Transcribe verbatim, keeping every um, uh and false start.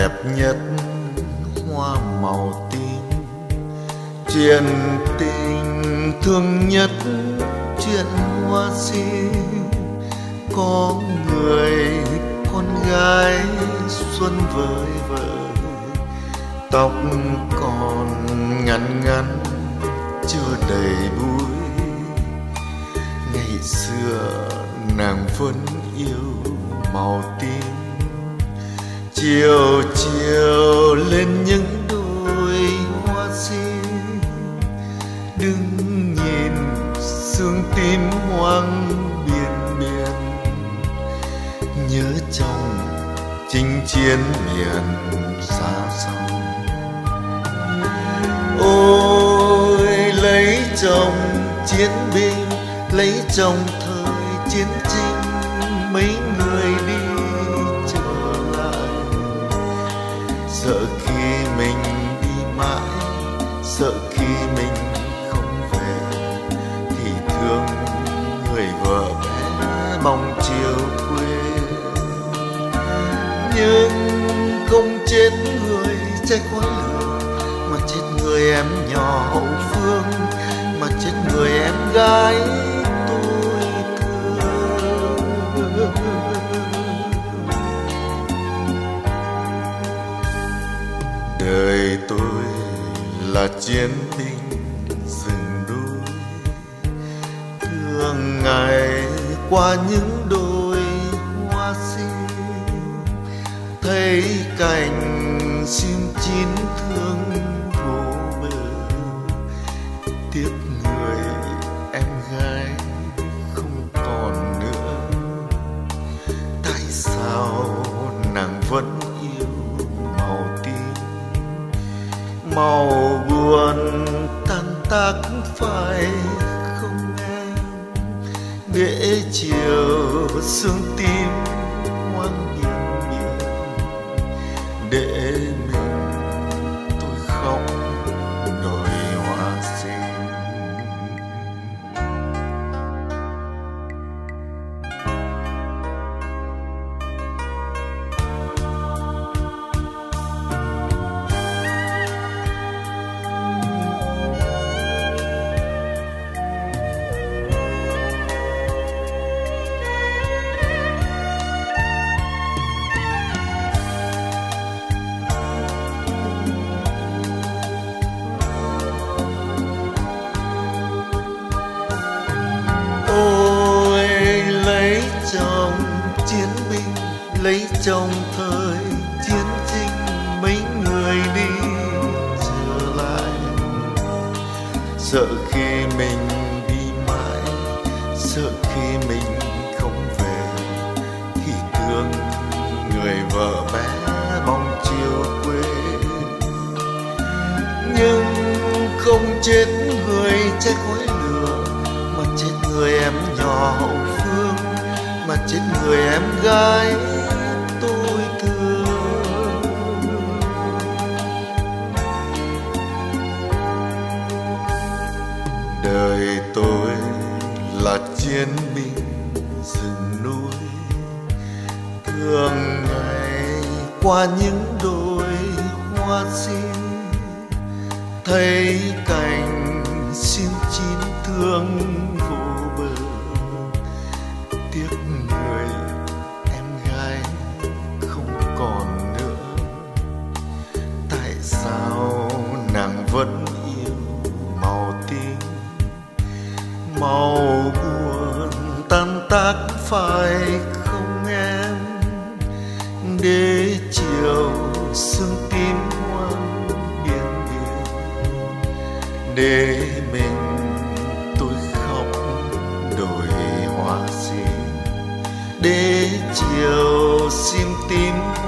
đẹp nhất hoa màu tím, chuyện tình thương nhất chuyện hoa sim. Có người con gái xuân vời vợi, tóc còn ngắn ngắn chưa đầy búi. Ngày xưa nàng vẫn yêu màu tím, chiều chiều lên những đôi hoa sim. Đừng nhìn sương tím hoang biên miền, nhớ trong chinh chiến miền xa xăm. Ôi lấy chồng chiến binh, lấy chồng thời chiến tranh, mấy người đi trở lại. Sợ khi mình đi mãi, sợ khi mình không về, thì thương người vợ bé mong chiều quê. Nhưng không chết người trái khói lửa, mà chết người em nhỏ hậu phương, mà chết người em gái tôi thương. Đời tôi là chiến binh rừng núi, thương ngày qua những đôi hoa sim. Thấy cành sim chín thương vô bờ, tiếc người em gái không còn nữa. Tại sao nàng vẫn yêu màu tím, màu buồn tan tác phải không em? Để chiều sương tím hoang nghiêng nghiêng, để mình tôi khóc đôi hoa sim. Ôi lấy chồng chiến binh, lấy chồng thời chiến tranh, mấy người đi trở lại. Sợ khi mình đi mãi, sợ khi mình không về, thì thương người vợ bé mong chiều quê. Nhưng không chết người trái khói lửa, mà chết người em nhỏ hậu phương, mà chết người em gái tôi thương. Đời tôi là chiến binh rừng núi, thương ngày qua những đôi hoa sim. Thấy cành sim chín thương vô bờ, tiếc người em gái không còn nữa. Tại sao nàng vẫn yêu màu tím, màu buồn tan tác phải không em? Để chiều sương tím hoang biên biên, để mình tôi khóc đôi hoa sim. Để chiều sim tím